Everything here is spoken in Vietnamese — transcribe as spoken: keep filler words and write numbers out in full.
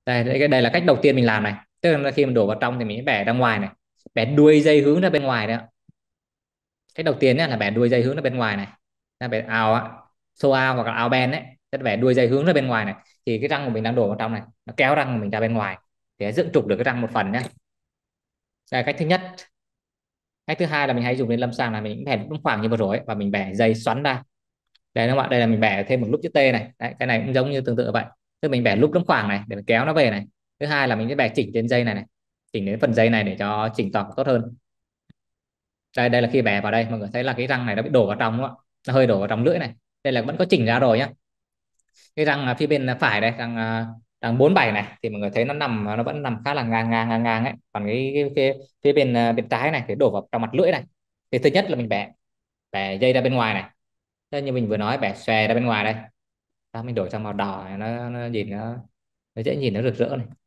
Đây đây, đây là cách đầu tiên mình làm này, tức là khi mình đổ vào trong thì mình bẻ ra ngoài này, bẻ đuôi dây hướng ra bên ngoài đấy ạ. Cách đầu tiên nhé là bẻ đuôi dây hướng ra bên ngoài này, là bẻ ào á, xô ao hoặc là ao ben đấy, tức là bẻ đuôi dây hướng ra bên ngoài này, thì cái răng của mình đang đổ vào trong này nó kéo răng của mình ra bên ngoài để dựng trục được cái răng một phần nhé. Đây là cách thứ nhất. Cách thứ hai là mình hay dùng đến lâm sàng là mình cũng bẻ đúng khoảng như vừa rồi ấy, và mình bẻ dây xoắn ra. Đây các bạn, đây là mình bẻ thêm một lúc chữ T này. Đấy, cái này cũng giống như tương tự vậy, tức mình bẻ lúc đúng khoảng này để mình kéo nó về này. Thứ hai là mình sẽ bẻ chỉnh trên dây này này, chỉnh đến phần dây này để cho chỉnh tọa tốt hơn. Đây đây là khi bẻ vào đây mọi người thấy là cái răng này nó bị đổ vào trong đúng không ạ, nó hơi đổ vào trong lưỡi này. Đây là vẫn có chỉnh ra rồi nhá. Cái răng à, phía bên phải đây, răng à, răng bốn bảy này thì mọi người thấy nó nằm, nó vẫn nằm khá là ngang ngang ngang ngang ấy, còn cái, cái phía, phía bên à, bên trái này thì đổ vào trong mặt lưỡi này. Thì thứ nhất là mình bẻ bẻ dây ra bên ngoài này. Thế như mình vừa nói, bẻ xòe ra bên ngoài đây. Đó, mình đổi sang màu đỏ này, nó, nó nhìn nó, nó dễ nhìn, nó rực rỡ này.